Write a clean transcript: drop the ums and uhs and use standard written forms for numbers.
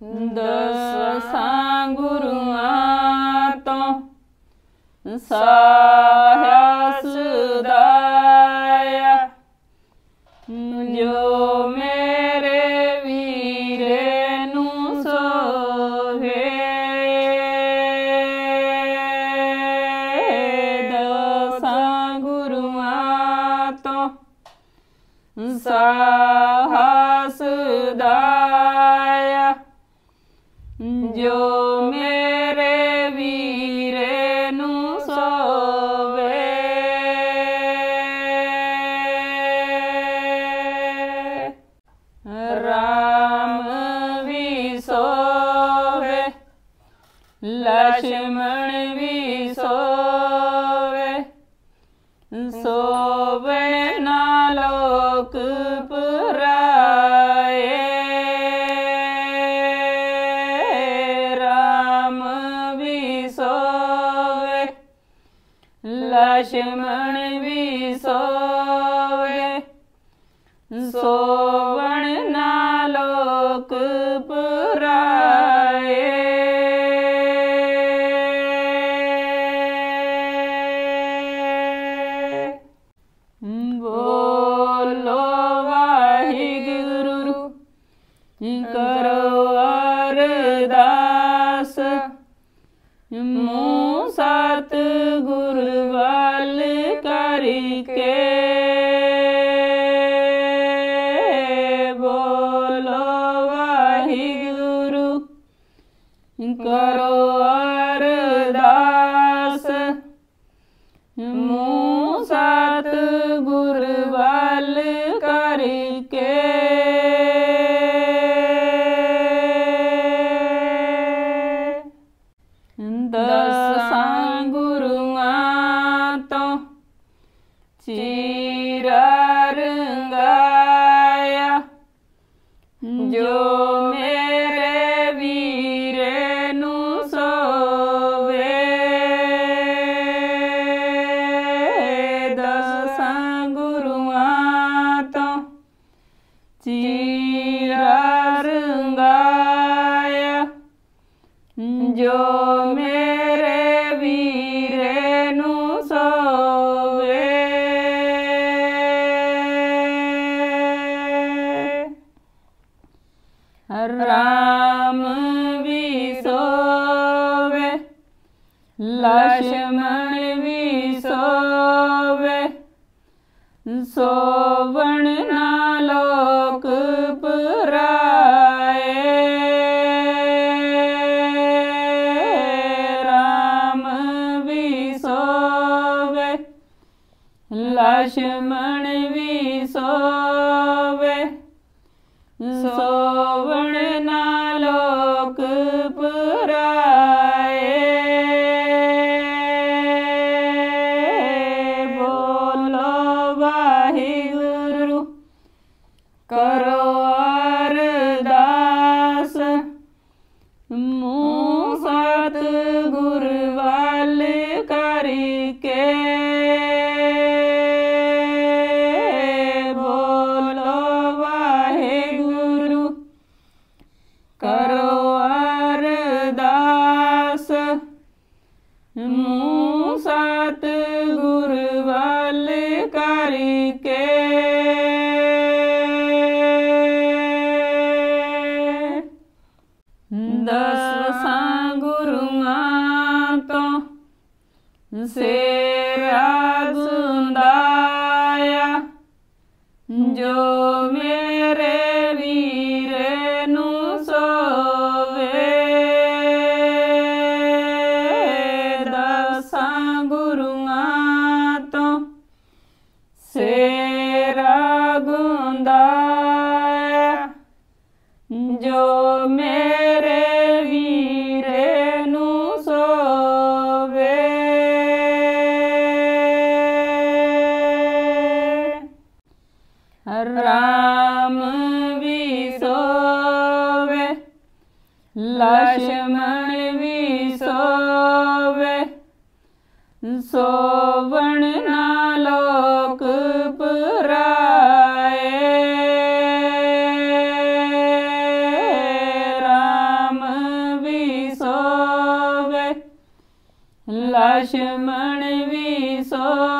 दसां गुरुआं तो साया सुदाया, जो मेरे वीरे नू सोवे। दसां गुरुआं तो साया सुदाया, जो मेरे वीरे नू सोवे। राम भी सोवे, लक्ष्मण भी सोवे, सोवे ना लोक पुराए। राम भी सोवे, लक्ष्मण भी सोवे, सोवण ना लोक पुराए। बोलो वाहिगुरु करो अरदास, मूँ सतगुरु वाल करके। बोलो वाहिगुरु करो अरदास, मूँ सतगुरु वाल करके। दसां गुरुआं तो चीरा रंगाया, जो मेरे वीरे नू सोवे। दसां गुरुआं तो चीरा रंगाया, जो मेरे वीरे नू सोवे। राम भी सोवे, लक्ष्मण भी सोवे, सोवण ना लोक पुराए। राम भी सोवे, लक्ष्मण भी सोवे, सोवण ना लोक पुराए। बोलो वाहिगुरु करो अरदास, मूँ सतगुरु वाल करके। बोलो वाहिगुरु करो अरदास, मूँ सतगुरु वाल करके। दसां गुरुआं तो सेरा गुंदाया, जो मेरे वीरे नू सोवे। दसां गुरुआं तो सेरा गुंदाया, जो मेरे वीरे नू सोवे। राम भी सोवे, लक्ष्मण भी सोवे, सोवण ना लोक पुराए। राम लक्ष्मण भी सोवे